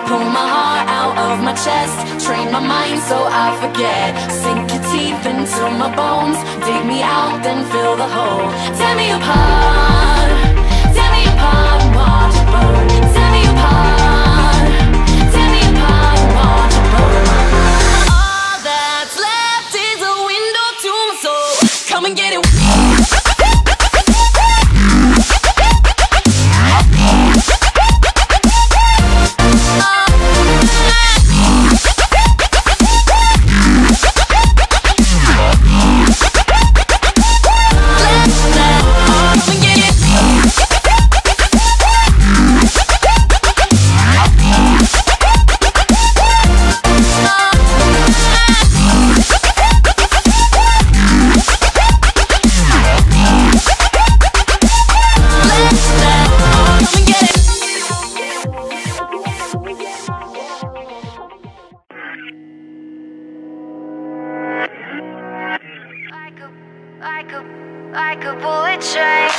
Pull my heart out of my chest, train my mind so I forget. Sink your teeth into my bones, dig me out, then fill the hole. Tear me apart, tear me apart and watch it burn. Tear me apart, tear me apart and watch it burn. All that's left is a window to my soul. Come and get it. Like a bullet train,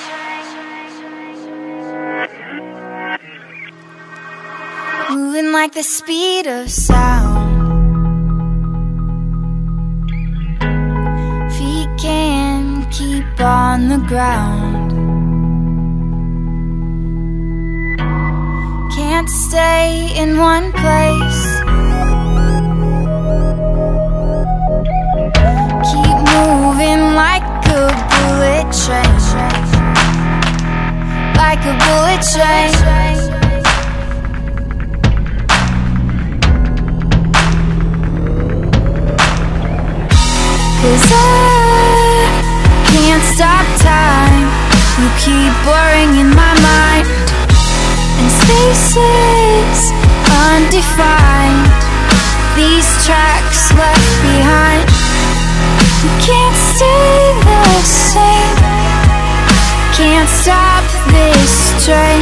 moving like the speed of sound. Feet can't keep on the ground, can't stay in one place. Keep moving like a bullet train, like a bullet train. 'Cause I can't stop time. You keep blurring in my mind, and spaces undefined, these tracks left behind. You can't stay the same, can't stop this train.